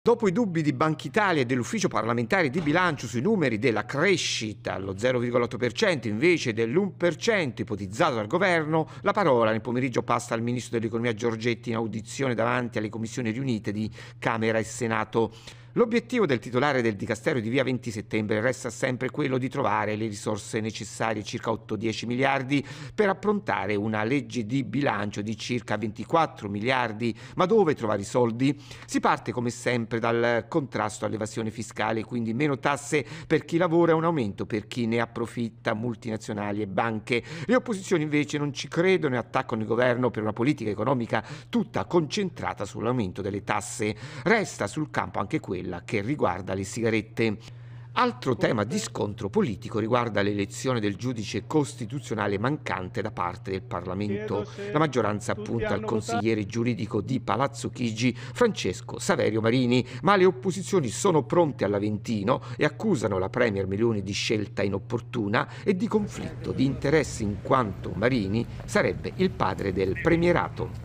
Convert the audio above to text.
Dopo i dubbi di Banca Italia e dell'Ufficio parlamentare di bilancio sui numeri della crescita allo 0,8% invece dell'1% ipotizzato dal governo, la parola nel pomeriggio passa al ministro dell'Economia Giorgetti in audizione davanti alle commissioni riunite di Camera e Senato. L'obiettivo del titolare del Dicastero di via 20 settembre resta sempre quello di trovare le risorse necessarie, circa 8-10 miliardi, per approntare una legge di bilancio di circa 24 miliardi. Ma dove trovare i soldi? Si parte come sempre dal contrasto all'evasione fiscale, quindi meno tasse per chi lavora e un aumento per chi ne approfitta, multinazionali e banche. Le opposizioni invece non ci credono e attaccano il governo per una politica economica tutta concentrata sull'aumento delle tasse. Resta sul campo anche quella che riguarda le sigarette. Altro tema di scontro politico riguarda l'elezione del giudice costituzionale mancante da parte del Parlamento. La maggioranza punta al consigliere giuridico di Palazzo Chigi, Francesco Saverio Marini, ma le opposizioni sono pronte all'Aventino e accusano la Premier Meloni di scelta inopportuna e di conflitto di interessi in quanto Marini sarebbe il padre del premierato.